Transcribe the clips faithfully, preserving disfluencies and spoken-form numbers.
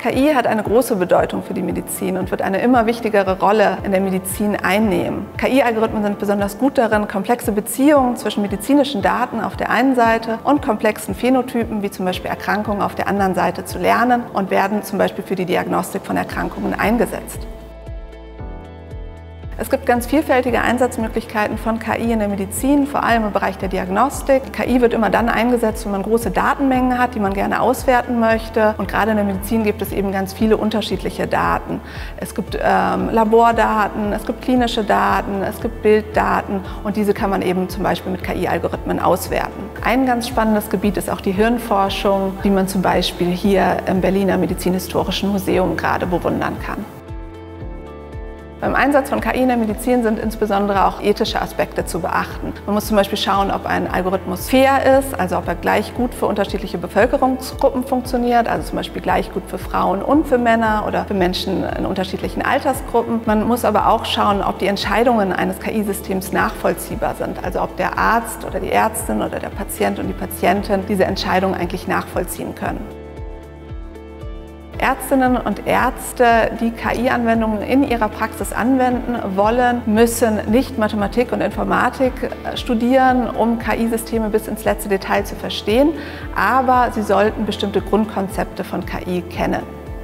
K I hat eine große Bedeutung für die Medizin und wird eine immer wichtigere Rolle in der Medizin einnehmen. K I-Algorithmen sind besonders gut darin, komplexe Beziehungen zwischen medizinischen Daten auf der einen Seite und komplexen Phänotypen, wie zum Beispiel Erkrankungen, auf der anderen Seite zu lernen und werden zum Beispiel für die Diagnostik von Erkrankungen eingesetzt. Es gibt ganz vielfältige Einsatzmöglichkeiten von K I in der Medizin, vor allem im Bereich der Diagnostik. K I wird immer dann eingesetzt, wenn man große Datenmengen hat, die man gerne auswerten möchte. Und gerade in der Medizin gibt es eben ganz viele unterschiedliche Daten. Es gibt ähm, Labordaten, es gibt klinische Daten, es gibt Bilddaten und diese kann man eben zum Beispiel mit K I-Algorithmen auswerten. Ein ganz spannendes Gebiet ist auch die Hirnforschung, die man zum Beispiel hier im Berliner Medizinhistorischen Museum gerade bewundern kann. Beim Einsatz von K I in der Medizin sind insbesondere auch ethische Aspekte zu beachten. Man muss zum Beispiel schauen, ob ein Algorithmus fair ist, also ob er gleich gut für unterschiedliche Bevölkerungsgruppen funktioniert, also zum Beispiel gleich gut für Frauen und für Männer oder für Menschen in unterschiedlichen Altersgruppen. Man muss aber auch schauen, ob die Entscheidungen eines K I-Systems nachvollziehbar sind, also ob der Arzt oder die Ärztin oder der Patient und die Patientin diese Entscheidung eigentlich nachvollziehen können. Ärztinnen und Ärzte, die K I-Anwendungen in ihrer Praxis anwenden wollen, müssen nicht Mathematik und Informatik studieren, um K I-Systeme bis ins letzte Detail zu verstehen, aber sie sollten bestimmte Grundkonzepte von K I kennen.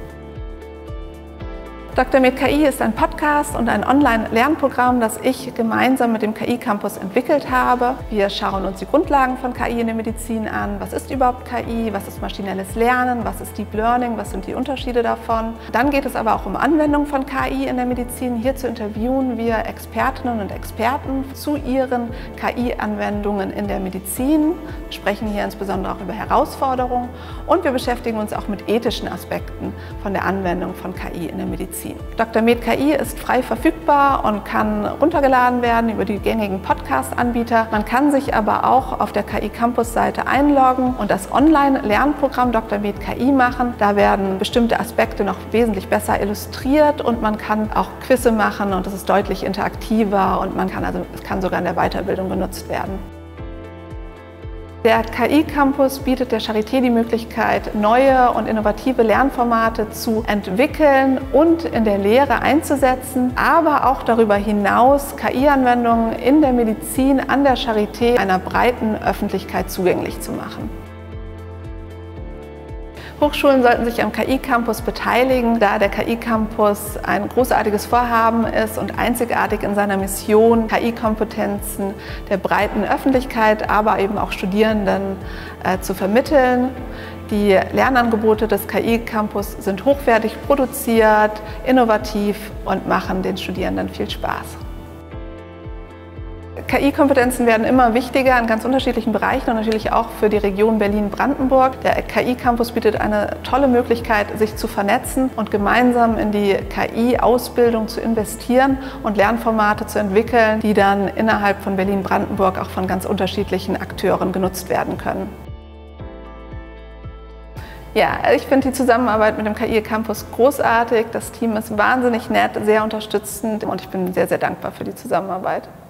Doktor Med K I ist ein Podcast und ein Online-Lernprogramm, das ich gemeinsam mit dem K I-Campus entwickelt habe. Wir schauen uns die Grundlagen von K I in der Medizin an. Was ist überhaupt K I? Was ist maschinelles Lernen? Was ist Deep Learning? Was sind die Unterschiede davon? Dann geht es aber auch um Anwendung von K I in der Medizin. Hierzu interviewen wir Expertinnen und Experten zu ihren K I-Anwendungen in der Medizin. Wir sprechen hier insbesondere auch über Herausforderungen und wir beschäftigen uns auch mit ethischen Aspekten von der Anwendung von K I in der Medizin. Doktor Med K I ist frei verfügbar und kann runtergeladen werden über die gängigen Podcast-Anbieter. Man kann sich aber auch auf der K I-Campus-Seite einloggen und das Online-Lernprogramm Doktor Med K I machen. Da werden bestimmte Aspekte noch wesentlich besser illustriert und man kann auch Quizze machen und es ist deutlich interaktiver und man kann also, es kann sogar in der Weiterbildung genutzt werden. Der K I-Campus bietet der Charité die Möglichkeit, neue und innovative Lernformate zu entwickeln und in der Lehre einzusetzen, aber auch darüber hinaus K I-Anwendungen in der Medizin an der Charité einer breiten Öffentlichkeit zugänglich zu machen. Hochschulen sollten sich am K I-Campus beteiligen, da der K I-Campus ein großartiges Vorhaben ist und einzigartig in seiner Mission, K I-Kompetenzen der breiten Öffentlichkeit, aber eben auch Studierenden äh, zu vermitteln. Die Lernangebote des K I-Campus sind hochwertig produziert, innovativ und machen den Studierenden viel Spaß. K I-Kompetenzen werden immer wichtiger in ganz unterschiedlichen Bereichen und natürlich auch für die Region Berlin-Brandenburg. Der K I-Campus bietet eine tolle Möglichkeit, sich zu vernetzen und gemeinsam in die K I-Ausbildung zu investieren und Lernformate zu entwickeln, die dann innerhalb von Berlin-Brandenburg auch von ganz unterschiedlichen Akteuren genutzt werden können. Ja, ich finde die Zusammenarbeit mit dem K I-Campus großartig. Das Team ist wahnsinnig nett, sehr unterstützend und ich bin sehr, sehr dankbar für die Zusammenarbeit.